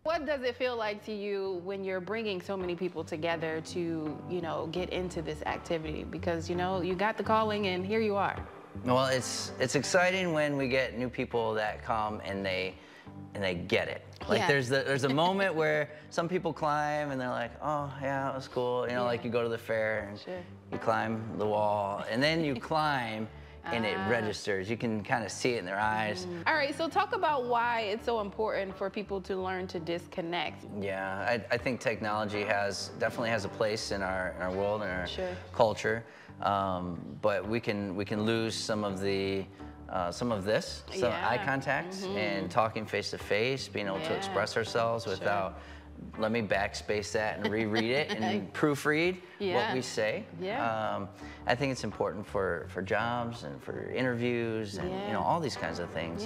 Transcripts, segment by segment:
What does it feel like to you when you're bringing so many people together to, get into this activity? Because, you got the calling and here you are. Well, it's exciting when we get new people that come and they get it. Like there's a moment where some people climb and they're like, oh yeah, it was cool. Like you go to the fair and you climb the wall and then you climb and it registers. You can kind of see it in their eyes. All right, so talk about why it's so important for people to learn to disconnect. Yeah, I think technology definitely has a place in our world and our culture, but we can lose some of this, some eye contact and talking face to face, being able to express ourselves without. Let me backspace that and reread it and proofread what we say. I think it's important for jobs and for interviews and all these kinds of things.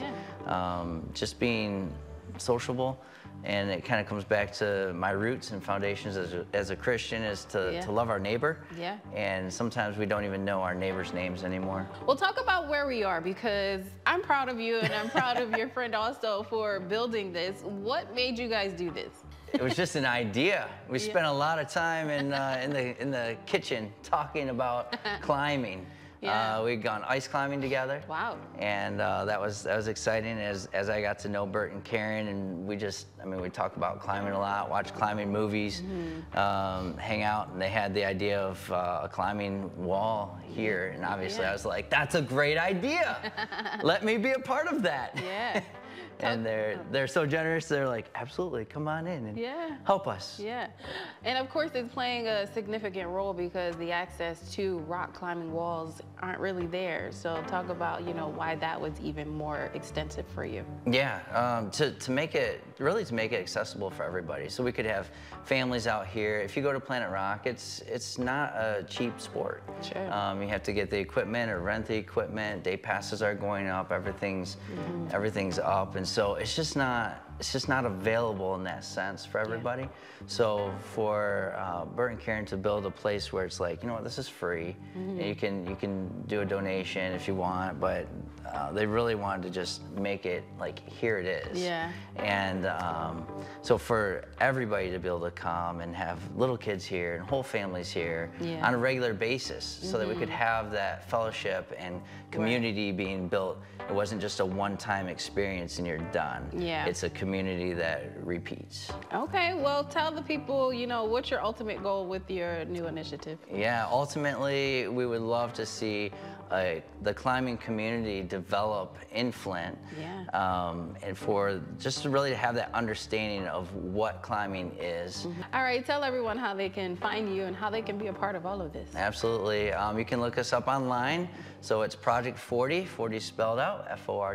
Just being sociable, and it kind of comes back to my roots and foundations as a Christian is to love our neighbor. And sometimes we don't even know our neighbors' names anymore. Well, talk about where we are, because I'm proud of you and I'm proud of your friend also for building this. What made you guys do this? It was just an idea. We spent a lot of time in the kitchen talking about climbing. We'd gone ice climbing together. Wow. And that was exciting as I got to know Bert and Karen, and we talk about climbing a lot, watch climbing movies, hang out, and they had the idea of a climbing wall here, and obviously I was like, that's a great idea. Let me be a part of that. And they're so generous. They're like, absolutely, come on in and help us. And of course, it's playing a significant role because the access to rock climbing walls aren't really there. So talk about, why that was even more extensive for you. To make it accessible for everybody. So we could have families out here. If you go to Planet Rock, it's not a cheap sport. You have to get the equipment or rent the equipment. Day passes are going up. Everything's up, and so it's just not available in that sense for everybody. So for Bert and Karen to build a place where it's like, this is free. And you can do a donation if you want, but they really wanted to just make it like, here it is. And so for everybody to be able to come and have little kids here and whole families here on a regular basis, so that we could have that fellowship and community being built. It wasn't just a one-time experience and you're done. It's a community that repeats. Okay, well, tell the people, what's your ultimate goal with your new initiative? Ultimately, we would love to see the climbing community develop in Flint, and for just to really have that understanding of what climbing is. All right, tell everyone how they can find you and how they can be a part of all of this. Absolutely. You can look us up online. So it's Project 40, 40 spelled out,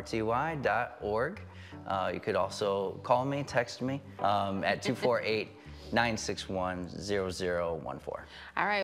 FORTY.org. You could also call me, text me at 248-961-0014. All right.